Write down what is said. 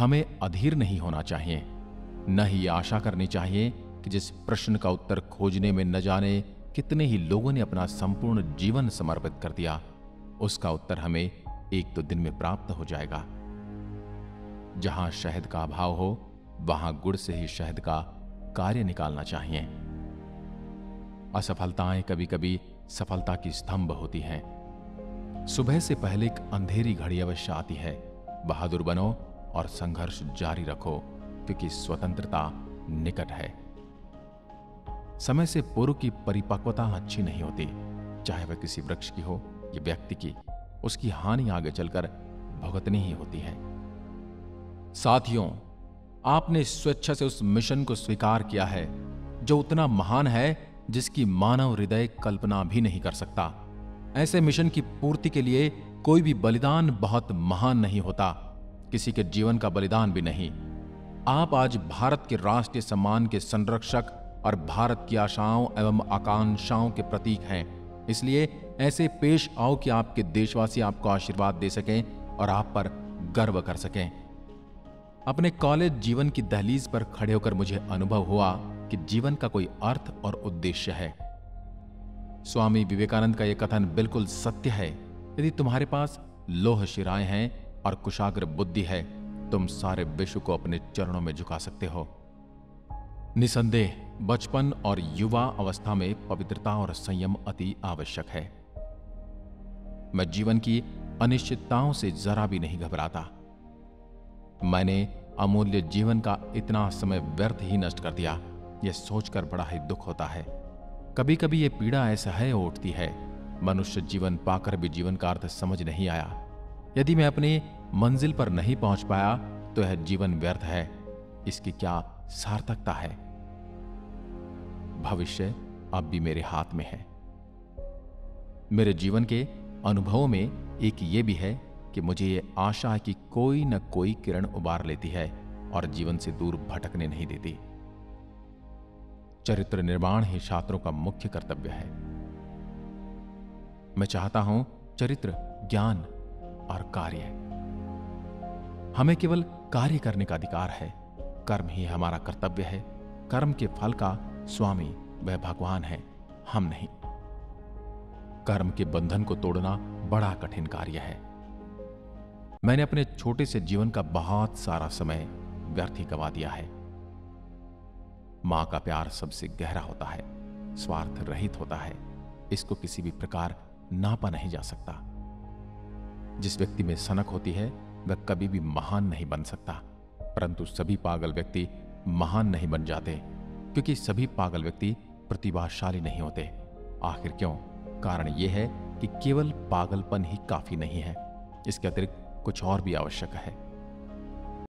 हमें अधीर नहीं होना चाहिए, न ही आशा करनी चाहिए कि जिस प्रश्न का उत्तर खोजने में न जाने कितने ही लोगों ने अपना संपूर्ण जीवन समर्पित कर दिया, उसका उत्तर हमें एक दो दिन में प्राप्त हो जाएगा। जहां शहद का अभाव हो, वहां गुड़ से ही शहद का कार्य निकालना चाहिए। असफलताएं कभी कभी सफलता की स्तंभ होती हैं। सुबह से पहले एक अंधेरी घड़ी अवश्य आती है। बहादुर बनो और संघर्ष जारी रखो, क्योंकि स्वतंत्रता निकट है। समय से पूर्व की परिपक्वता अच्छी नहीं होती, चाहे वह किसी वृक्ष की हो या व्यक्ति की। उसकी हानि आगे चलकर भुगतनी ही होती है। साथियों, आपने स्वेच्छा से उस मिशन को स्वीकार किया है जो उतना महान है जिसकी मानव हृदय कल्पना भी नहीं कर सकता। ऐसे मिशन की पूर्ति के लिए कोई भी बलिदान बहुत महान नहीं होता, किसी के जीवन का बलिदान भी नहीं। आप आज भारत के राष्ट्रीय सम्मान के संरक्षक और भारत की आशाओं एवं आकांक्षाओं के प्रतीक हैं। इसलिए ऐसे पेश आओ कि आपके देशवासी आपको आशीर्वाद दे सकें और आप पर गर्व कर सकें। अपने कॉलेज जीवन की दहलीज पर खड़े होकर मुझे अनुभव हुआ कि जीवन का कोई अर्थ और उद्देश्य है। स्वामी विवेकानंद का यह कथन बिल्कुल सत्य है। यदि तुम्हारे पास लोह शिराएं हैं और कुशाग्र बुद्धि है, तुम सारे विश्व को अपने चरणों में झुका सकते हो। निसंदेह बचपन और युवा अवस्था में पवित्रता और संयम अति आवश्यक है। मैं जीवन की अनिश्चितताओं से जरा भी नहीं घबराता। मैंने अमूल्य जीवन का इतना समय व्यर्थ ही नष्ट कर दिया, यह सोचकर बड़ा ही दुख होता है। कभी कभी यह पीड़ा ऐसा है उठती है, मनुष्य जीवन पाकर भी जीवन का अर्थ समझ नहीं आया। यदि मैं अपनी मंजिल पर नहीं पहुंच पाया तो यह जीवन व्यर्थ है, इसकी क्या सार्थकता है। भविष्य अब भी मेरे हाथ में है। मेरे जीवन के अनुभवों में एक ये भी है कि मुझे ये आशा है कि कोई न कोई किरण उबार लेती है और जीवन से दूर भटकने नहीं देती। चरित्र निर्माण ही छात्रों का मुख्य कर्तव्य है। मैं चाहता हूं चरित्र, ज्ञान और कार्य। हमें केवल कार्य करने का अधिकार है। कर्म ही हमारा कर्तव्य है। कर्म के फल का स्वामी वह भगवान है, हम नहीं। कर्म के बंधन को तोड़ना बड़ा कठिन कार्य है। मैंने अपने छोटे से जीवन का बहुत सारा समय व्यर्थ ही गवा दिया है। मां का प्यार सबसे गहरा होता है, स्वार्थ रहित होता है। इसको किसी भी प्रकार नापा नहीं जा सकता। जिस व्यक्ति में सनक होती है वह कभी भी महान नहीं बन सकता, परंतु सभी पागल व्यक्ति महान नहीं बन जाते, क्योंकि सभी पागल व्यक्ति प्रतिभाशाली नहीं होते। आखिर क्यों? कारण यह है कि केवल पागलपन ही काफी नहीं है, इसके अतिरिक्त कुछ और भी आवश्यक है।